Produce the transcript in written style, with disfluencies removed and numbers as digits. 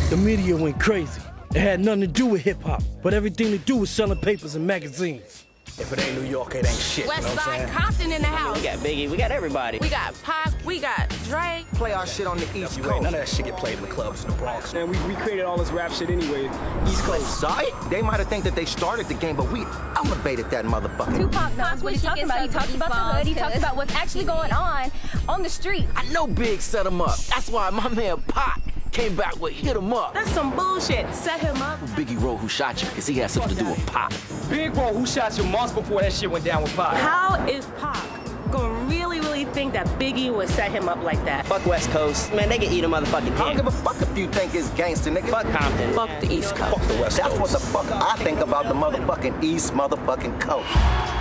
The media went crazy. It had nothing to do with hip-hop, but everything to do with selling papers and magazines. If it ain't New York, it ain't shit. West you know what I'm Side saying? Compton in the house. We got Biggie, we got everybody. We got Pac, we got Drake. Play our shit on the East You Coast. ain't none of that shit get played in the clubs in the Bronx. And we created all this rap shit anyway, East Coast. Sorry? They might have think that they started the game, but we elevated that motherfucker. Tupac knows what he's talking about. He talks about the hood. He talks about what's actually going on the street. I know Big set him up. That's why my man Pac came back with Hit 'Em Up. That's some bullshit. Set him up. Biggie wrote Who Shot You because he had something to do with Pac. Big Bro, Who Shot You months before that shit went down with Pac. How is Pac gonna really think that Biggie would set him up like that? Fuck West Coast. Man, they can eat a motherfucking I don't dick. give a fuck if you think it's gangster, nigga. Fuck Compton. Fuck the East Coast. Fuck the West That's Coast. what the fuck I think about the motherfucking East motherfucking Coast.